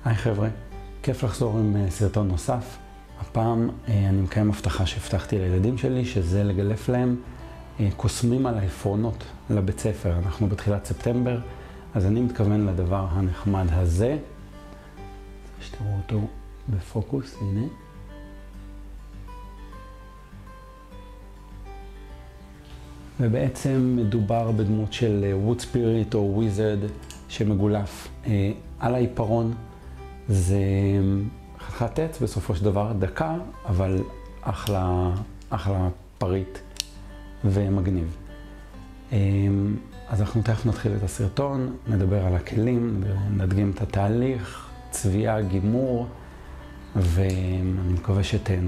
היי חבר'ה, כיף לחזור עם סרטון נוסף. הפעם אני מקיים הבטחה שהבטחתי לילדים שלי, שזה לגלף להם קוסמים על העפרונות לבית ספר. אנחנו בתחילת ספטמבר, אז אני מתכוון לדבר הנחמד הזה. שתראו אותו בפוקוס, הנה. ובעצם מדובר בדמות של wood spirit או wizard שמגולף על העיפרון. זה חתיכת עץ, בסופו של דבר דקה, אבל אחלה פריט ומגניב. אז אנחנו תכף נתחיל את הסרטון, נדבר על הכלים, נדגים את התהליך, צביעה, גימור, ואני מקווה שתהנו.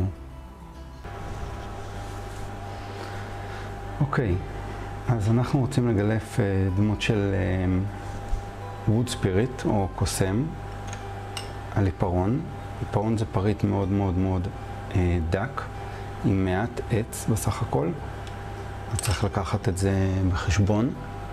אוקיי, אז אנחנו רוצים לגלף דמות של wood spirit או קוסם על עיפרון. עיפרון זה פריט מאוד מאוד מאוד דק, עם מעט עץ בסך הכל. אז צריך לקחת את זה בחשבון,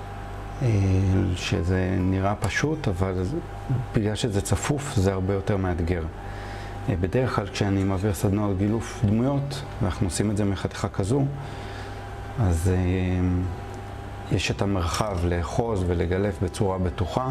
שזה נראה פשוט, אבל בגלל שזה צפוף זה הרבה יותר מאתגר. בדרך כלל כשאני מעביר סדנאות גילוף דמויות, ואנחנו עושים את זה מחתיכה כזו, אז יש את המרחב לאחוז ולגלף בצורה בטוחה.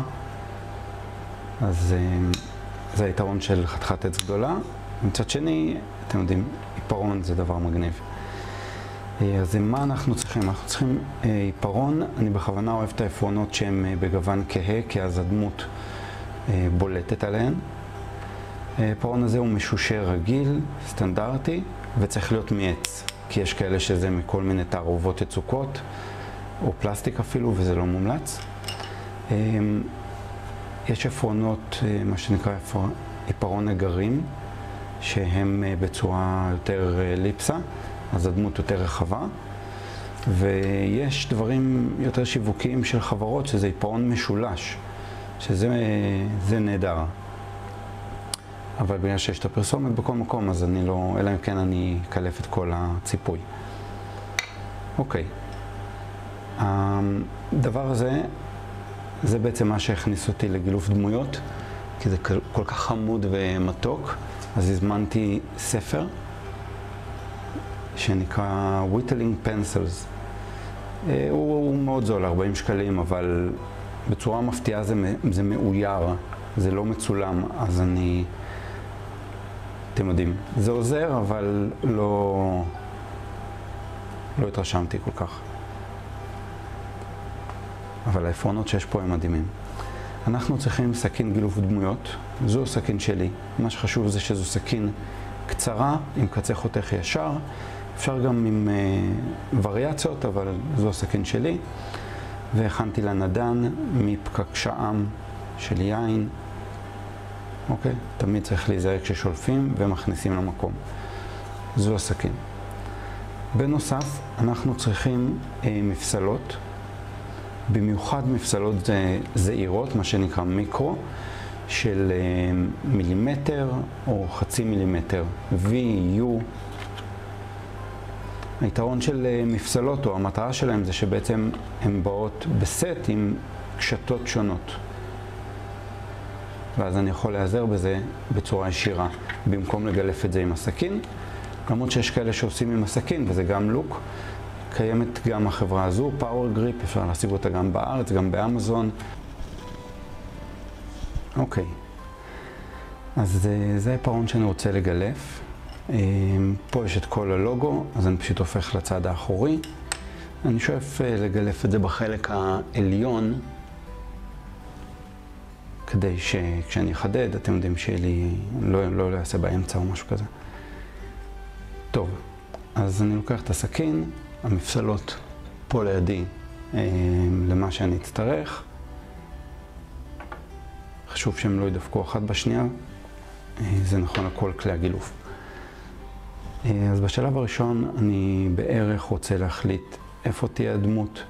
אז זה היתרון של חתיכת עץ גדולה. מצד שני, אתם יודעים, עיפרון זה דבר מגניב. אז מה אנחנו צריכים? אנחנו צריכים עיפרון. אני בכוונה אוהב את העפרונות שהם בגוון כהה, כי אז הדמות בולטת עליהן. העיפרון הזה הוא משושה רגיל, סטנדרטי, וצריך להיות מעץ. כי יש כאלה שזה מכל מיני תערובות יצוקות, או פלסטיק אפילו, וזה לא מומלץ. יש עפרונות, מה שנקרא עיפרון אגרים, שהם בצורה יותר ליפסה, אז הדמות יותר רחבה. ויש דברים יותר שיווקיים של חברות, שזה עיפרון משולש, שזה נהדר. אבל בגלל שיש את הפרסומת בכל מקום, אז אני לא, אלא אם כן אני אקלף את כל הציפוי. אוקיי. הדבר הזה, זה בעצם מה שהכניס אותי לגילוף דמויות, כי זה כל כך חמוד ומתוק. אז הזמנתי ספר שנקרא Whittling Pencils. הוא מאוד זול, 40 שקלים, אבל בצורה מפתיעה זה מאויר, זה לא מצולם, אז אתם יודעים, זה עוזר, אבל לא התרשמתי כל כך. אבל העפרונות שיש פה הם מדהימים. אנחנו צריכים סכין גילוף דמויות. זו סכין שלי. מה שחשוב זה שזו סכין קצרה, עם קצה חותך ישר. אפשר גם עם וריאציות, אבל זו הסכין שלי. והכנתי לה נדן מפקק שעם של יין. אוקיי? תמיד צריך להיזהר כששולפים ומכניסים למקום. זו הסכין. בנוסף, אנחנו צריכים מפסלות. במיוחד מפסלות זעירות, מה שנקרא מיקרו, של מילימטר או חצי מילימטר, VU. היתרון של מפסלות, או המטרה שלהם, זה שבעצם הן באות בסט עם קשתות שונות. ואז אני יכול להיעזר בזה בצורה ישירה, במקום לגלף את זה עם הסכין. למרות שיש כאלה שעושים עם הסכין, וזה גם לוק. קיימת גם החברה הזו, Power Grip, אפשר להשיג אותה גם בארץ, גם באמזון. אוקיי. אז זה העיפרון שאני רוצה לגלף. פה יש את כל הלוגו, אז אני פשוט הופך לצד האחורי. אני שואף לגלף את זה בחלק העליון, כדי שכשאני אחדד, אתם יודעים שלי לא יעשה באמצע או משהו כזה. טוב, אז אני לוקח את הסכין, המפסלות פה לידי למה שאני אצטרך. חשוב שהם לא ידפקו אחת בשנייה, זה נכון לכל כלי הגילוף. אז בשלב הראשון אני בערך רוצה להחליט איפה תהיה הדמות.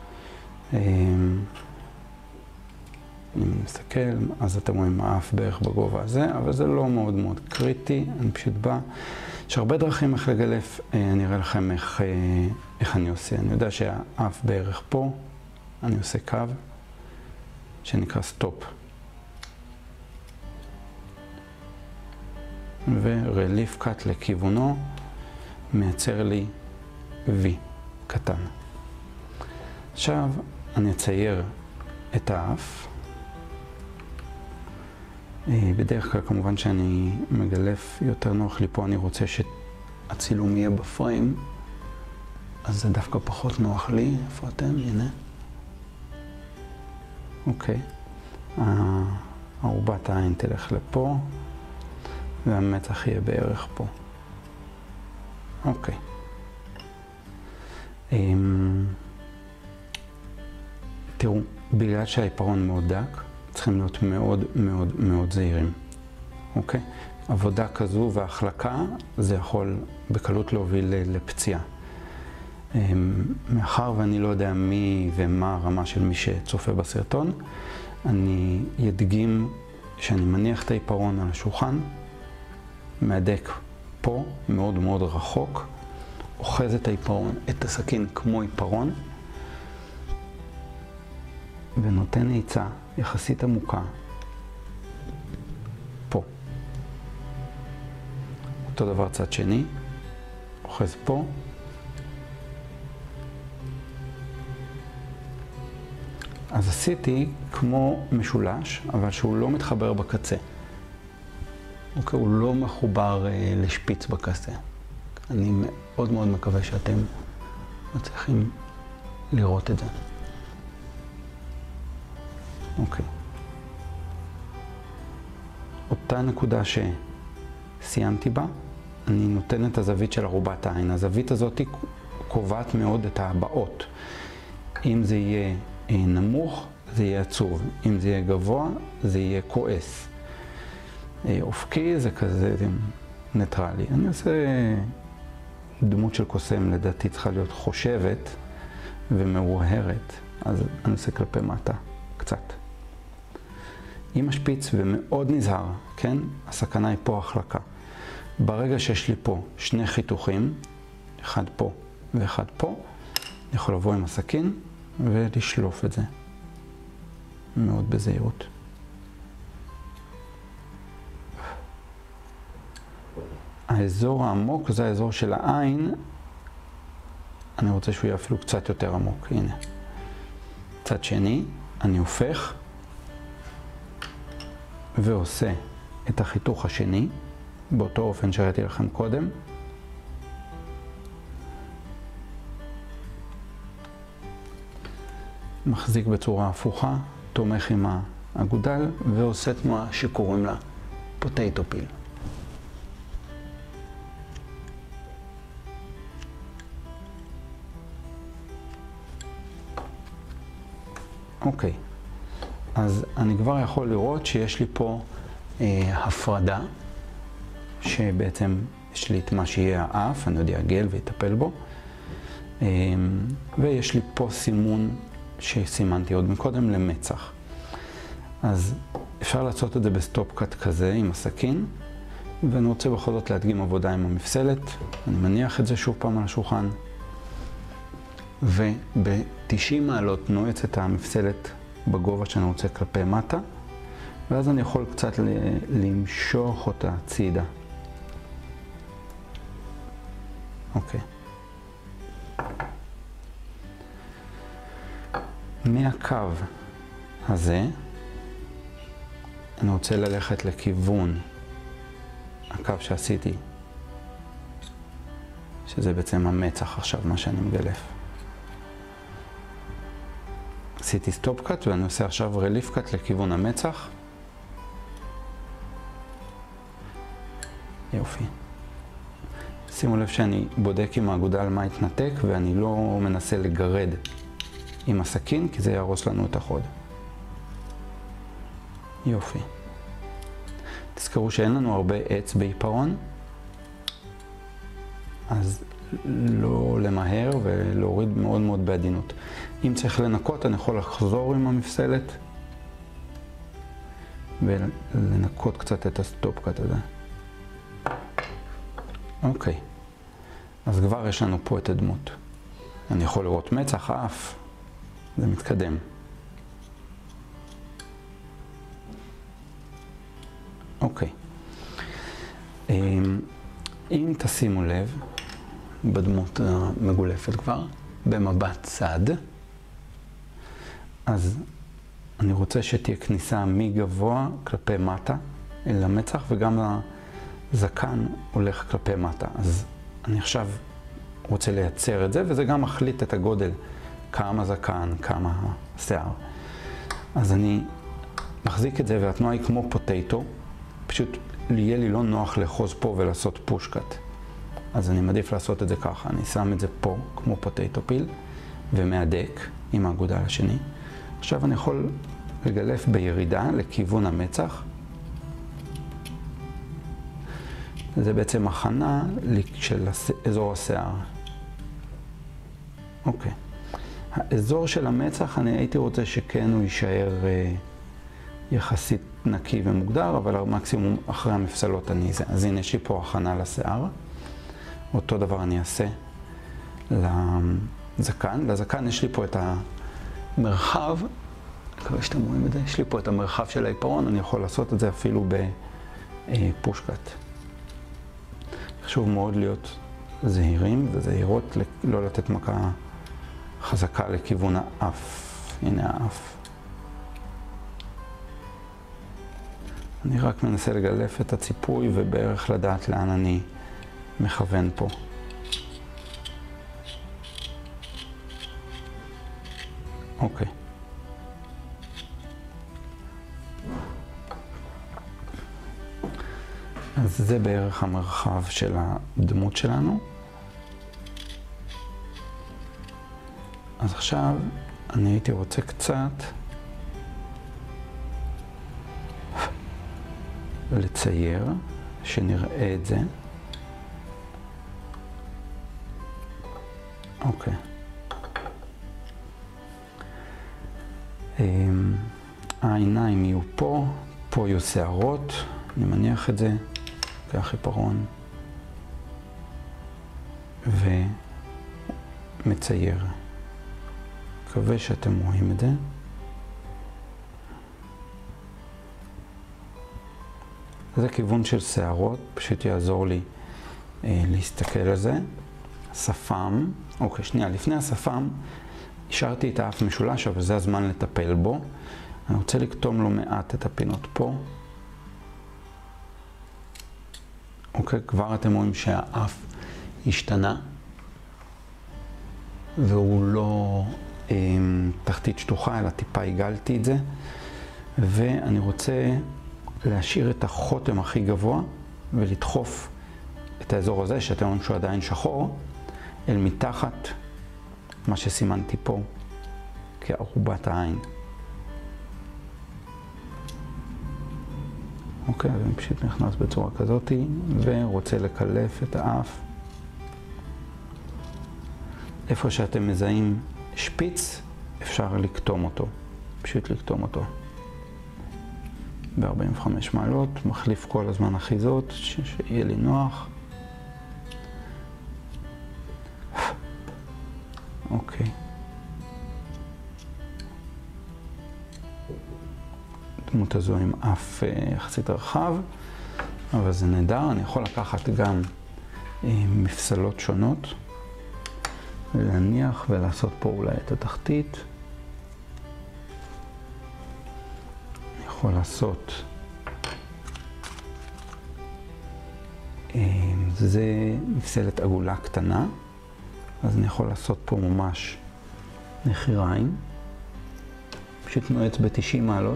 אם מסתכל, אז אתם רואים האף בערך בגובה הזה, אבל זה לא מאוד מאוד קריטי, אני פשוט בא. יש הרבה דרכים איך לגלף, אני אראה לכם איך אני עושה. אני יודע שהאף בערך פה, אני עושה קו שנקרא סטופ. ורליף קאט לכיוונו, מייצר לי V קטן. עכשיו אני אצייר את האף. בדרך כלל כמובן שאני מגלף יותר נוח לי פה, אני רוצה שהצילום יהיה בפריים, אז זה דווקא פחות נוח לי. איפה אתם? הנה. אוקיי. ארובת העין תלך לפה, והמצח יהיה בערך פה. אוקיי. תראו, בגלל שהעיפרון מאוד דק, צריכים להיות מאוד מאוד מאוד זהירים. אוקיי? עבודה כזו והחלקה, זה יכול בקלות להוביל לפציעה. מאחר ואני לא יודע מי ומה הרמה של מי שצופה בסרטון, אני ידגים שאני מניח את העיפרון על השולחן, מהדק פה, מאוד מאוד רחוק, אוחז את העיפרון, את הסכין כמו עיפרון, ונותן נעיצה יחסית עמוקה פה. אותו דבר צד שני, אוחז פה, אז עשיתי כמו משולש, אבל שהוא לא מתחבר בקצה. אוקיי, הוא לא מחובר לשפיץ בקצה. אני מאוד מאוד מקווה שאתם מצליחים לראות את זה. אוקיי. אותה נקודה שסיימתי בה, אני נותן את הזווית של ארובת העין. הזווית הזאת קובעת מאוד את הבאות. אם זה יהיה נמוך, זה יהיה עצוב. אם זה יהיה גבוה, זה יהיה כועס. אופקי זה כזה ניטרלי. אני עושה דמות של קוסם, לדעתי צריכה להיות חושבת ומאוהרת, אז אני עושה כלפי מטה קצת. עם השפיץ ומאוד נזהר, כן? הסכנה היא פה החלקה. ברגע שיש לי פה שני חיתוכים, אחד פה ואחד פה, אני יכול לבוא עם הסכין ולשלוף את זה מאוד בזהירות. האזור העמוק זה האזור של העין, אני רוצה שהוא יהיה אפילו קצת יותר עמוק, הנה. צד שני, אני הופך ועושה את החיתוך השני, באותו אופן שראיתי לכם קודם. מחזיק בצורה הפוכה, תומך עם האגודל, ועושה תנועה שקוראים לה פוטטו פיל. אוקיי, אז אני כבר יכול לראות שיש לי פה הפרדה, שבעצם יש לי את מה שיהיה האף, אני עוד אעגל ויטפל בו, ויש לי פה סימון שסימנתי עוד מקודם למצח. אז אפשר לעשות את זה בסטופ קאט כזה עם הסכין, ואני רוצה בכל זאת להדגים עבודה עם המפסלת. אני מניח את זה שוב פעם על השולחן, וב-90 מעלות נועץ את המפסלת בגובה שאני רוצה כלפי מטה, ואז אני יכול קצת למשוך אותה צידה. אוקיי. מהקו הזה, אני רוצה ללכת לכיוון הקו שעשיתי, שזה בעצם המצח עכשיו, מה שאני מגלף. עשיתי סטופ קאט ואני עושה עכשיו רליף קאט לכיוון המצח. יופי. שימו לב שאני בודק עם האגודל מה התנתק, ואני לא מנסה לגרד עם הסכין, כי זה יהרוס לנו את החוד. יופי. תזכרו שאין לנו הרבה עץ בעיפרון, אז לא למהר ולהוריד מאוד מאוד בעדינות. אם צריך לנקות, אני יכול לחזור עם המפסלת ולנקות קצת את הסטופ קאט הזה. אוקיי, אז כבר יש לנו פה את הדמות. אני יכול לראות מצח, אף, זה מתקדם. אוקיי. אם תשימו לב, בדמות המגולפת כבר, במבט צד, אז אני רוצה שתהיה כניסה מגבוה כלפי מטה אל המצח, וגם הזקן הולך כלפי מטה. אז אני עכשיו רוצה לייצר את זה, וזה גם מחליט את הגודל, כמה זקן, כמה שיער. אז אני מחזיק את זה, והתנועה היא כמו פוטטו, פשוט יהיה לי לא נוח לאחוז פה ולעשות פושקט. אז אני מעדיף לעשות את זה ככה, אני שם את זה פה כמו פוטטו פיל, ומהדק עם האגודל השני. עכשיו אני יכול לגלף בירידה לכיוון המצח. זה בעצם הכנה של אזור השיער. אוקיי. האזור של המצח, אני הייתי רוצה שכן הוא יישאר יחסית נקי ומוגדר, אבל מקסימום אחרי המפסלות אני זה. אז הנה יש לי פה הכנה לשיער. אותו דבר אני אעשה לזקן. לזקן יש לי פה את המרחב, אני מקווה שאתם רואים את זה, יש לי פה את המרחב של העיפרון, אני יכול לעשות את זה אפילו בפושקט. חשוב מאוד להיות זהירים וזהירות, לא לתת מכה חזקה לכיוון האף. הנה האף. אני רק מנסה לגלף את הציפוי ובערך לדעת לאן אני מכוון פה. אוקיי. אז זה בערך המרחב של הדמות שלנו. אז עכשיו אני הייתי רוצה קצת לצייר, שנראה את זה. אוקיי. העיניים יהיו פה, פה יהיו שערות, אני מניח את זה, לוקח עיפרון ומצייר. מקווה שאתם רואים את זה. זה כיוון של שערות, פשוט יעזור לי להסתכל על זה. שפם, אוקיי, שנייה, לפני השפם השארתי את האף משולש, אבל זה הזמן לטפל בו. אני רוצה לקטום לו מעט את הפינות פה. אוקיי, כבר אתם רואים שהאף השתנה, והוא לא תחתית שטוחה, אלא טיפה עיגלתי את זה. ואני רוצה להשאיר את החותם הכי גבוה, ולדחוף את האזור הזה, שאתם רואים שהוא עדיין שחור, אל מתחת מה שסימנתי פה כארובת העין. אוקיי, אז אני פשוט נכנס בצורה כזאת, ורוצה לקלף את האף. איפה שאתם מזהים שפיץ, אפשר לקטום אותו. פשוט לקטום אותו. ב-45 מעלות, מחליף כל הזמן אחיזות, שיהיה לי נוח. אוקיי. הדמות הזו עם אף יחסית רחב, אבל זה נהדר. אני יכול לקחת גם מפסלות שונות, ולהניח ולעשות פה אולי את התחתית. אני יכול לעשות, זה מפסלת עגולה קטנה, אז אני יכול לעשות פה ממש נחיריים, פשוט נועץ ב-90 מעלות.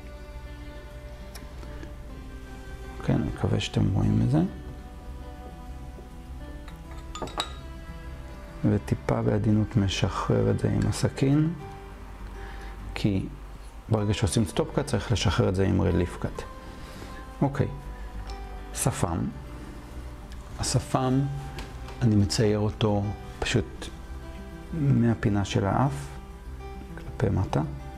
כן, אני מקווה שאתם רואים את זה. וטיפה בעדינות משחרר את זה עם הסכין, כי ברגע שעושים סטופ קאט צריך לשחרר את זה עם רליף קאט. אוקיי, שפם. השפם, אני מצייר אותו פשוט מהפינה של האף כלפי מטה,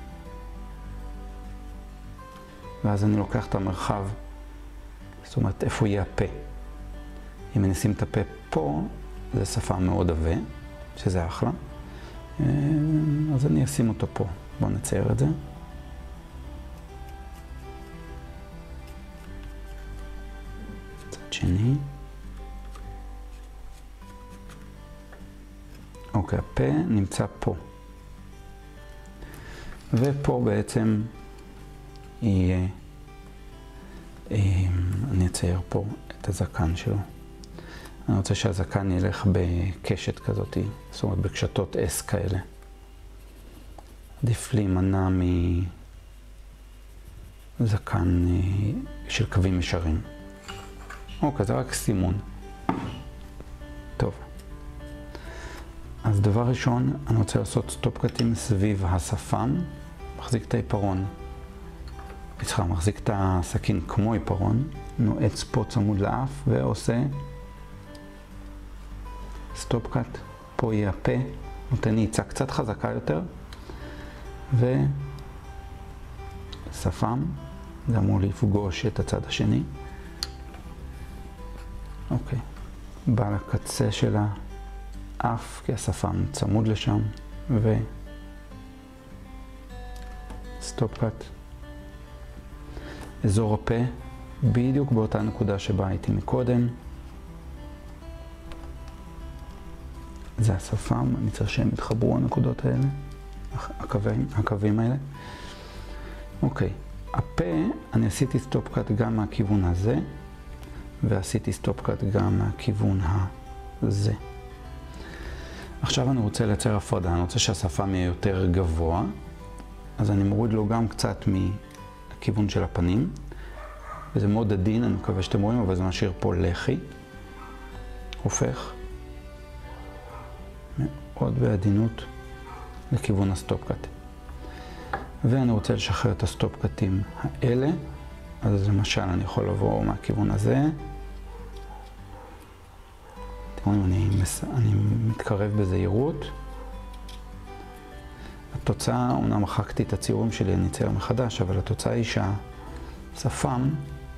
ואז אני לוקח את המרחב, זאת אומרת איפה יהיה הפה. אם אני אשים את הפה פה, זה שפם מאוד עבה, שזה אחלה. אז אני אשים אותו פה. בואו נצייר את זה. צד שני. אוקיי, הפה נמצא פה. ופה בעצם יהיה, אני אצייר פה את הזקן שלו. אני רוצה שהזקן ילך בקשת כזאת, זאת אומרת בקשתות S כאלה. עדיף להימנע מזקן של קווים ישרים. אוקיי, זה רק סימון. טוב. אז דבר ראשון, אני רוצה לעשות סטופ קטים סביב השפם, מחזיק את העיפרון. מחזיק את הסכין כמו עיפרון, נועץ פה צמוד לאף ועושה סטופ קט. פה יהיה הפה, נותן עיצה קצת חזקה יותר, ושפם, זה אמור לפגוש את הצד השני. אוקיי, בא לקצה של האף, כי השפם צמוד לשם, וסטופ קט. אזור הפה, בדיוק באותה נקודה שבה הייתי מקודם. זה השפם, אני צריך שהם יתחברו הנקודות האלה, הקווים האלה. אוקיי, הפה, אני עשיתי סטופ קט גם מהכיוון הזה, ועשיתי סטופ קט גם מהכיוון הזה. עכשיו אני רוצה לייצר הפרדה, אני רוצה שהשפם יהיה יותר גבוה, אז אני מוריד לו גם קצת מהכיוון של הפנים, וזה מאוד עדין, אני מקווה שאתם רואים, אבל זה משאיר פה לחי, הופך מאוד בעדינות לכיוון הסטופ קט. ואני רוצה לשחרר את הסטופ קטים האלה, אז למשל אני יכול לבוא מהכיוון הזה. אתם רואים, אני מתקרב בזהירות. התוצאה, אומנם מחקתי את הציורים שלי, אני אצייר מחדש, אבל התוצאה היא שהשפם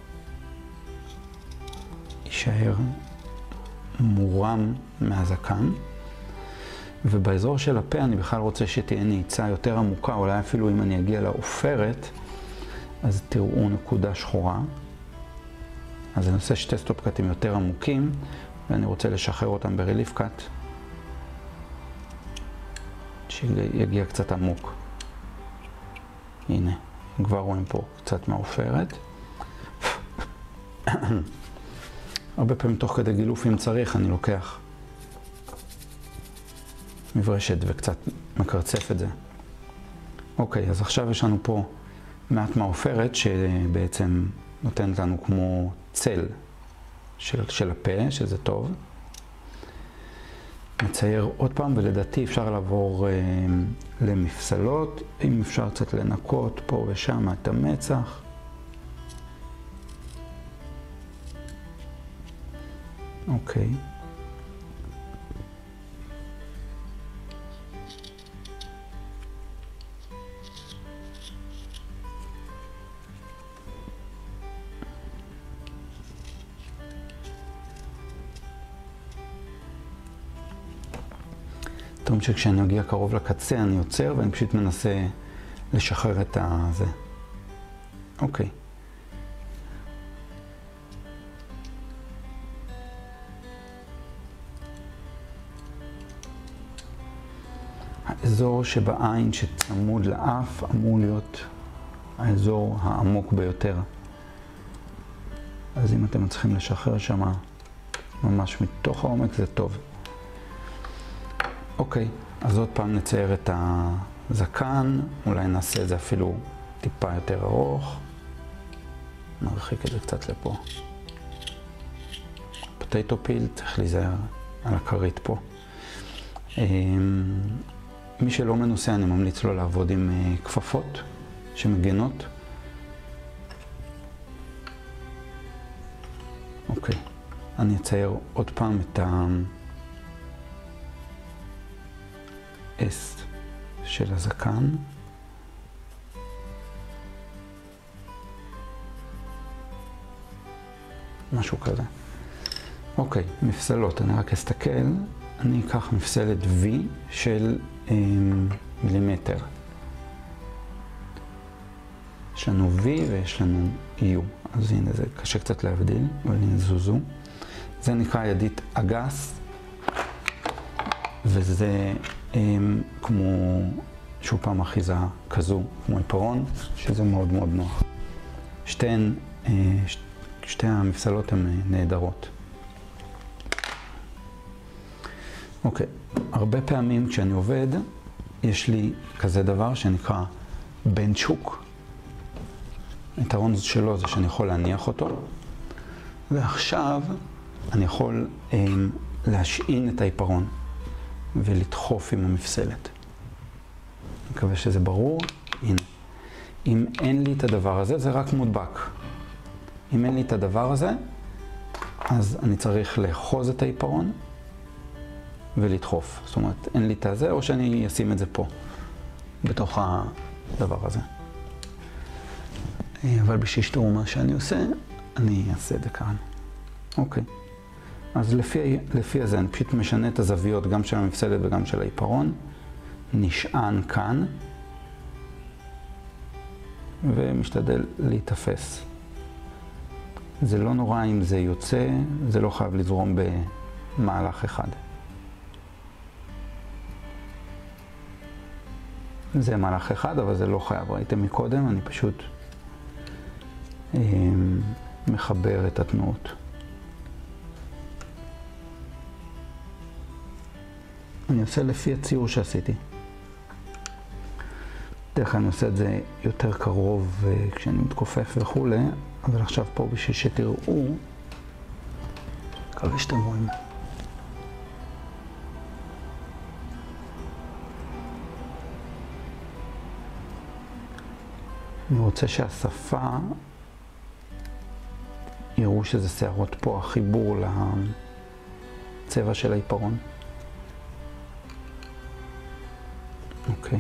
יישאר מורם מהזקן. ובאזור של הפה אני בכלל רוצה שתהיה נעיצה יותר עמוקה, אולי אפילו אם אני אגיע לעופרת, אז תראו נקודה שחורה. אז אני עושה שתי סטופ קטים יותר עמוקים, ואני רוצה לשחרר אותם ברליף קט, שיגיע קצת עמוק. הנה, כבר רואים פה קצת מהעופרת. הרבה פעמים תוך כדי גילוף, אם צריך, אני לוקח מברשת וקצת מקרצף את זה. אוקיי, אז עכשיו יש לנו פה מעט מהעופרת שבעצם נותנת לנו כמו צל של הפה, שזה טוב. נצייר עוד פעם, ולדעתי אפשר לעבור למפסלות, אם אפשר קצת לנקות פה ושם את המצח. אוקיי. טוב שכשאני אגיע קרוב לקצה אני עוצר ואני פשוט מנסה לשחרר את זה. אוקיי. האזור שבעין שצמוד לאף אמור להיות האזור העמוק ביותר. אז אם אתם צריכים לשחרר שם ממש מתוך העומק זה טוב. אוקיי, אז עוד פעם נצייר את הזקן, אולי נעשה את זה אפילו טיפה יותר ארוך. נרחיק את זה קצת לפה. פוטטו פיל, צריך להיזהר על הכרית פה. מי שלא מנוסה, אני ממליץ לו לעבוד עם כפפות שמגנות. אוקיי, אני אצייר עוד פעם את S של הזקן. משהו כזה. אוקיי, מפסלות, אני רק אסתכל. אני אקח מפסלת V של מילימטר. יש לנו V ויש לנו U. אז הנה זה קשה קצת להבדיל, אבל הנה זוזו. זה נקרא ידית אגס, וזה כמו שוב פעם אחיזה כזו, כמו עיפרון, שזה מאוד מאוד נוח. שתי המפסלות הן נהדרות. אוקיי, הרבה פעמים כשאני עובד, יש לי כזה דבר שנקרא בנץ' הוק. היתרון שלו זה שאני יכול להניח אותו, ועכשיו אני יכול להשעין את העיפרון ולדחוף עם המפסלת. אני מקווה שזה ברור. הנה. אם אין לי את הדבר הזה, זה רק מודבק. אם אין לי את הדבר הזה, אז אני צריך לאחוז את העיפרון ולדחוף. זאת אומרת, אין לי את הזה, או שאני אשים את זה פה, בתוך הדבר הזה. אבל בשביל שתראו מה שאני עושה, אני אעשה את זה כאן. אוקיי. אז לפי הזה, אני פשוט משנה את הזוויות גם של המפסלת וגם של העיפרון. נשען כאן, ומשתדל להתאפס. זה לא נורא אם זה יוצא, זה לא חייב לזרום במהלך אחד. זה מהלך אחד, אבל זה לא חייב. ראיתם מקודם, אני פשוט מחבר את התנועות. אני עושה לפי הציור שעשיתי. דרך כלל אני עושה את זה יותר קרוב כשאני מתכופף וכו', אבל עכשיו פה בשביל שתראו, מקווה שאתם רואים. אני רוצה שהשפה יראו שזה שערות פה, החיבור לצבע של העיפרון. אוקיי.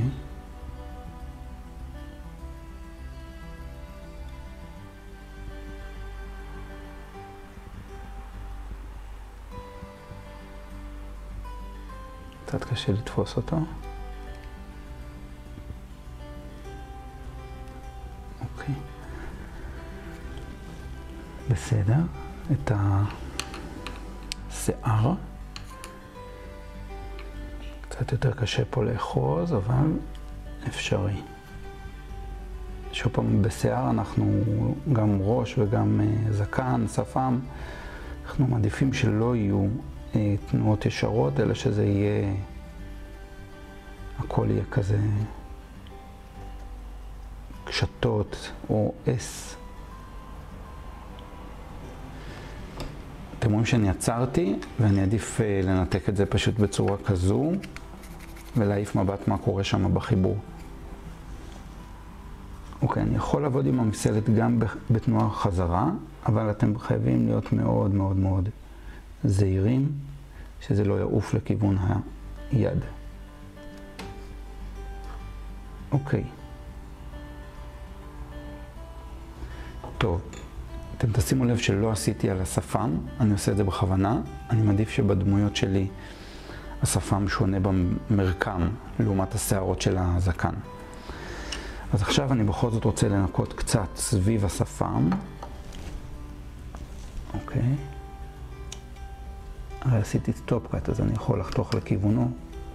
קצת קשה לתפוס אותו. אוקיי. בסדר. את השיער. קצת יותר קשה פה לאחוז, אבל אפשרי. שוב פעם, בשיער אנחנו גם ראש וגם זקן, שפם. אנחנו מעדיפים שלא יהיו תנועות ישרות, אלא שזה יהיה, הכל יהיה כזה קשתות או אס. אתם רואים שאני עצרתי, ואני עדיף לנתק את זה פשוט בצורה כזו, ולהעיף מבט מה קורה שם בחיבור. אוקיי, אני יכול לעבוד עם המפסלת גם בתנועה חזרה, אבל אתם חייבים להיות מאוד מאוד מאוד זהירים, שזה לא יעוף לכיוון היד. אוקיי. טוב, אתם תשימו לב שלא עשיתי על השפם, אני עושה את זה בכוונה. אני מעדיף שבדמויות שלי השפם שונה במרקם לעומת השערות של הזקן. אז עכשיו אני בכל זאת רוצה לנקות קצת סביב השפם. אוקיי. הרי עשיתי סטופ קאט, אז אני יכול לחתוך לכיוונו,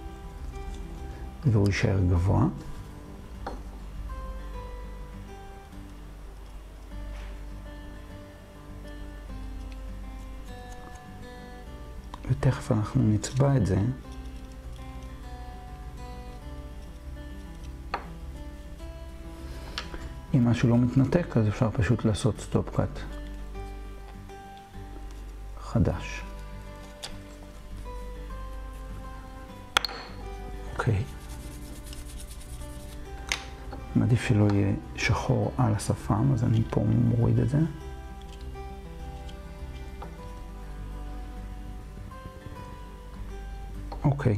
והוא יישאר גבוה. ותכף אנחנו נצבע את זה. אם משהו לא מתנתק, אז אפשר פשוט לעשות סטופ קאט חדש. אוקיי. מעדיף שלא יהיה שחור על השפם, אז אני פה מוריד את זה. אוקיי.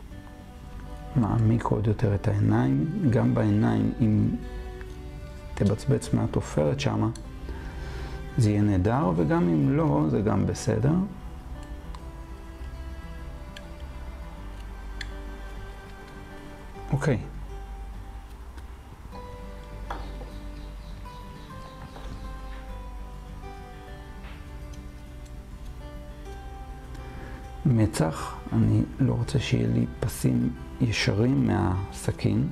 מעמיק עוד יותר את העיניים. גם בעיניים, אם תבצבץ מעט עופרת שמה, זה יהיה נהדר, וגם אם לא, זה גם בסדר. אוקיי. מצח, אני לא רוצה שיהיה לי פסים ישרים מהסכין.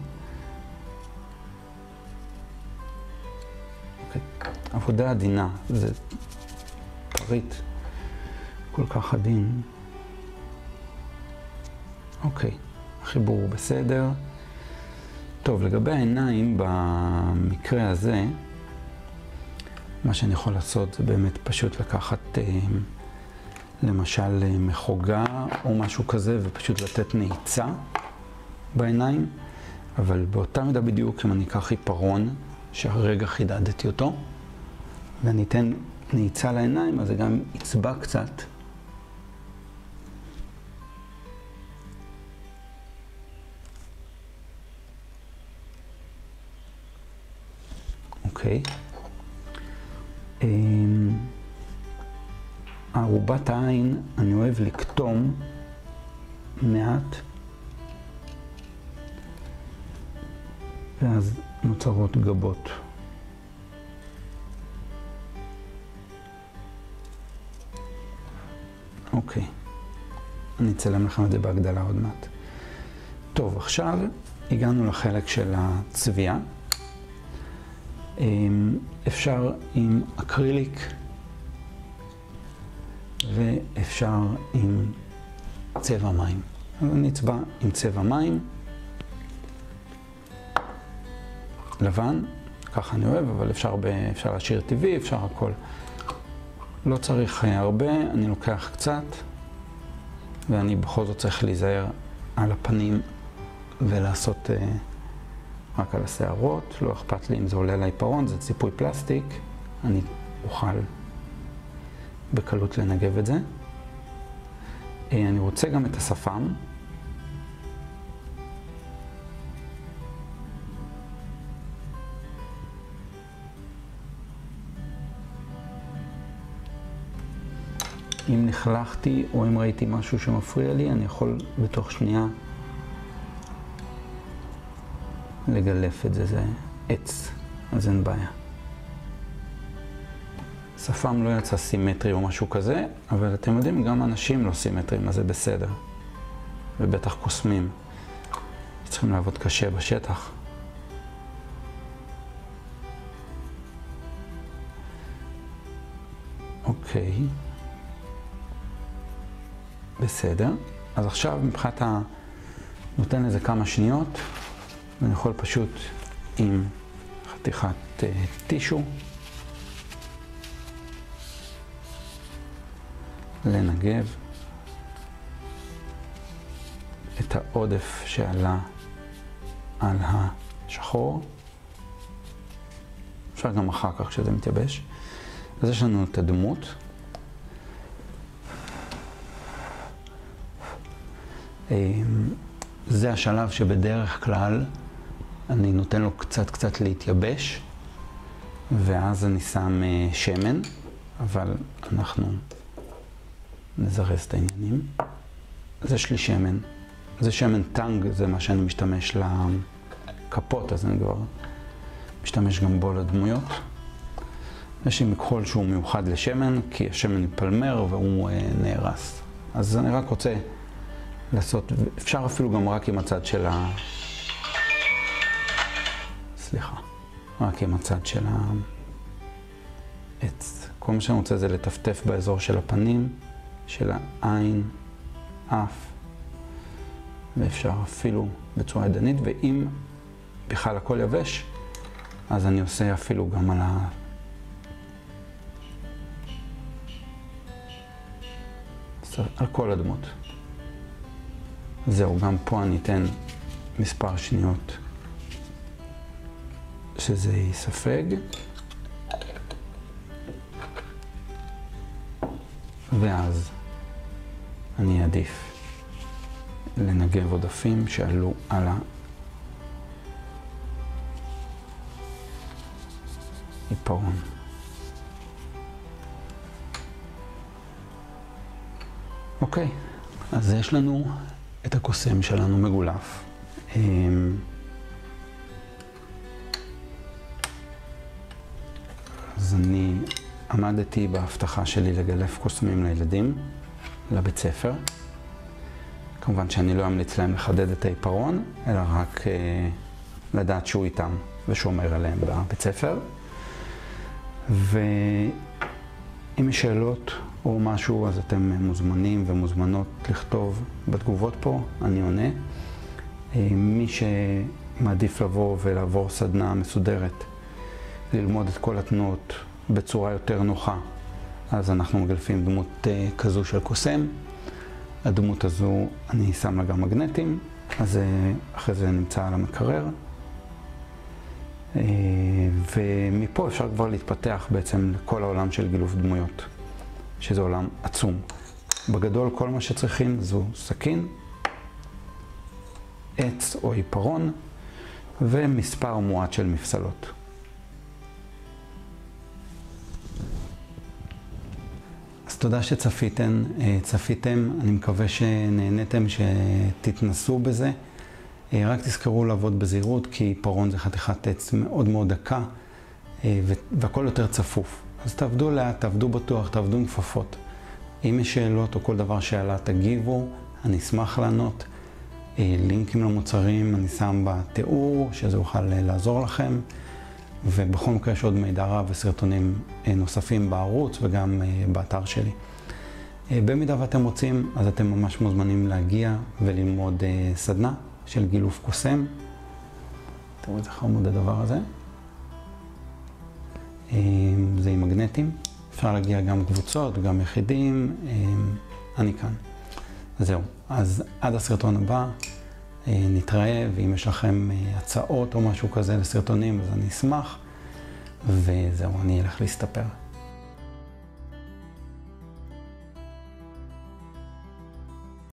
עבודה עדינה, זה פריט כל כך עדין. אוקיי, החיבור הוא בסדר. טוב, לגבי העיניים, במקרה הזה, מה שאני יכול לעשות זה באמת פשוט לקחת למשל מחוגה או משהו כזה ופשוט לתת נעיצה בעיניים, אבל באותה מידה בדיוק אם אני אקח עיפרון שהרגע חידדתי אותו ואני אתן נעיצה לעיניים, אז זה גם יצבע קצת. אוקיי. ערובת העין אני אוהב לקטום מעט ואז נוצרות גבות. אוקיי, אני אצלם לכם את זה בהגדלה עוד מעט. טוב, עכשיו הגענו לחלק של הצביעה. אפשר עם אקריליק ואפשר עם צבע מים. אז אני אצבע עם צבע מים, לבן, ככה אני אוהב, אבל אפשר להשאיר טבעי, אפשר הכל. לא צריך הרבה, אני לוקח קצת, ואני בכל זאת צריך להיזהר על הפנים ולעשות רק על השערות. לא אכפת לי אם זה עולה לעיפרון, זה ציפוי פלסטיק, אני אוכל בקלות לנגב את זה. אני רוצה גם את השפם. אם נחלכתי או אם ראיתי משהו שמפריע לי, אני יכול בתוך שנייה לגלף את זה, זה עץ, אז אין בעיה. שפם לא יצא סימטרי או משהו כזה, אבל אתם יודעים, גם אנשים לא סימטריים, אז זה בסדר. ובטח קוסמים. צריכים לעבוד קשה בשטח. אוקיי. בסדר. אז עכשיו מבחינת נותן לזה כמה שניות, ואני יכול פשוט עם חתיכת טישו לנגב את העודף שעלה על השחור. אפשר גם אחר כך כשזה מתייבש. אז יש לנו את הדמות. זה השלב שבדרך כלל אני נותן לו קצת להתייבש, ואז אני שם שמן, אבל אנחנו נזרז את העניינים. אז יש לי שמן. זה שמן טנג, זה מה שאני משתמש לכפות, אז אני כבר משתמש גם בו לדמויות. יש לי מכחול שהוא מיוחד לשמן, כי השמן יפלמר והוא נהרס. אז אני רק רוצה לעשות, אפשר אפילו גם רק עם הצד של רק עם הצד של העץ. כל מה שאני רוצה זה לטפטף באזור של הפנים, של העין, אף, ואפשר אפילו בצורה ידנית, ואם בכלל הכל יבש, אז אני עושה אפילו גם על כל הדמות. זהו, גם פה אני אתן מספר שניות שזה יספג. ואז אני אעדיף לנגב עודפים שעלו על העיפרון. אוקיי, אז יש לנו את הקוסם שלנו מגולף. אז אני עמדתי בהבטחה שלי לגלף קוסמים לילדים, לבית ספר. כמובן שאני לא אמליץ להם לחדד את העיפרון, אלא רק לדעת שהוא איתם ושומר עליהם בבית ספר. ואם יש שאלות או משהו, אז אתם מוזמנים ומוזמנות לכתוב בתגובות פה, אני עונה. מי שמעדיף לבוא ולעבור סדנה מסודרת, ללמוד את כל התנועות בצורה יותר נוחה, אז אנחנו מגלפים דמות כזו של קוסם. הדמות הזו, אני שם לה גם מגנטים, אז אחרי זה נמצא על המקרר. ומפה אפשר כבר להתפתח בעצם לכל העולם של גילוף דמויות, שזה עולם עצום. בגדול כל מה שצריכים זו סכין, עץ או עיפרון, ומספר מועט של מפסלות. אז תודה שצפיתם, אני מקווה שנהנתם, שתתנסו בזה. רק תזכרו לעבוד בזהירות, כי עיפרון זה חתיכת עץ מאוד מאוד דקה, והכל יותר צפוף. אז תעבדו לאט, תעבדו בטוח, תעבדו עם כפפות. אם יש שאלות או כל דבר שעלה, תגיבו, אני אשמח לענות. לינקים למוצרים אני שם בתיאור, שזה יוכל לעזור לכם. ובכל מקרה יש עוד מידע רב וסרטונים נוספים בערוץ וגם באתר שלי. במידה ואתם רוצים, אז אתם ממש מוזמנים להגיע וללמוד סדנה של גילוף קוסם. תראו איזה חמוד הדבר הזה. זה עם מגנטים. אפשר להגיע גם קבוצות, גם יחידים. אני כאן. זהו. אז עד הסרטון הבא נתראה, ואם יש לכם הצעות או משהו כזה לסרטונים, אז אני אשמח. וזהו, אני אלך להסתפר.